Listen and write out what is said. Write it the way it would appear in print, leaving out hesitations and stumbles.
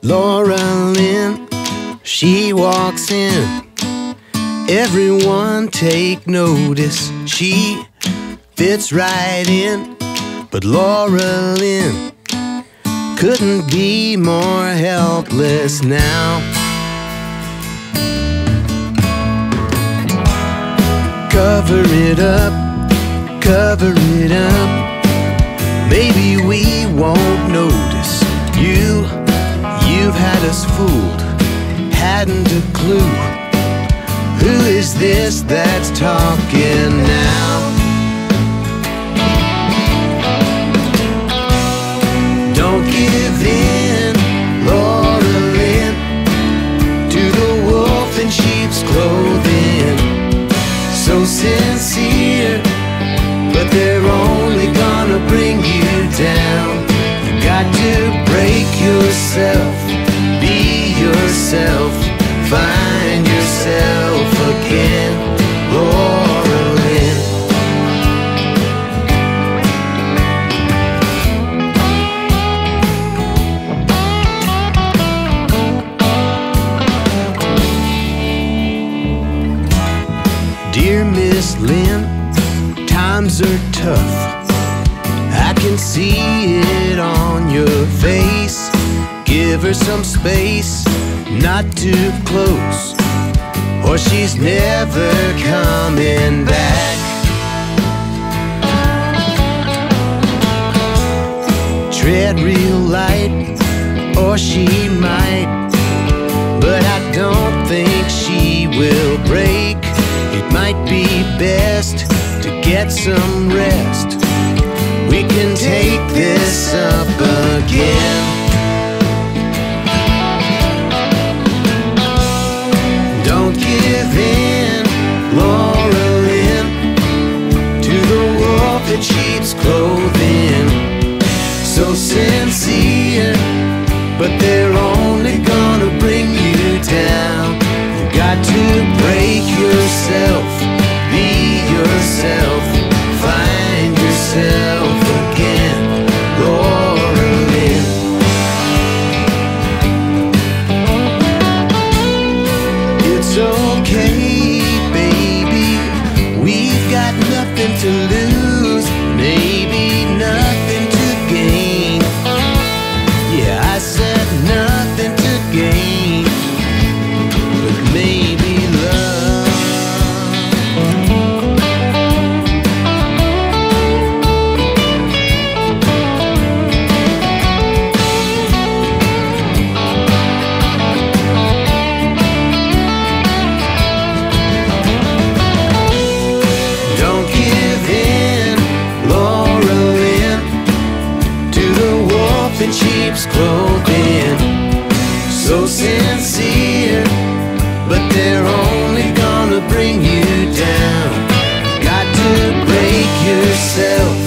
Lynn, she walks in. Everyone take notice. She fits right in. But Lynn couldn't be more helpless now. Cover it up, cover it up. Maybe we won't notice. You've had us fooled, hadn't a clue. Who is this that's talking now? Don't give in, Lynn, to the wolf in sheep's clothing. So sincere, but they're only gonna bring you down. You got to break yourself, be yourself, find yourself again, Lynn. Dear Miss Lynn, times are tough. I can see it on your face. Give her some space, not too close, or she's never coming back. Tread real light, or she might, but I don't think she will break. It might be best to get some rest. We can take this up again. Don't give in, Lynn, to the wolf in sheep's clothing. So sincere, but they're only gonna bring you down. You got to break yourself, be yourself, find yourself again, Lynn. It's okay, baby, we've got nothing to lose, maybe nothing to gain. Yeah, I said nothing to gain, but maybe love. Don't give in, Lynn, to the wolf in sheep's clothing. So sincere, but they're only gonna bring you down. Got to break yourself,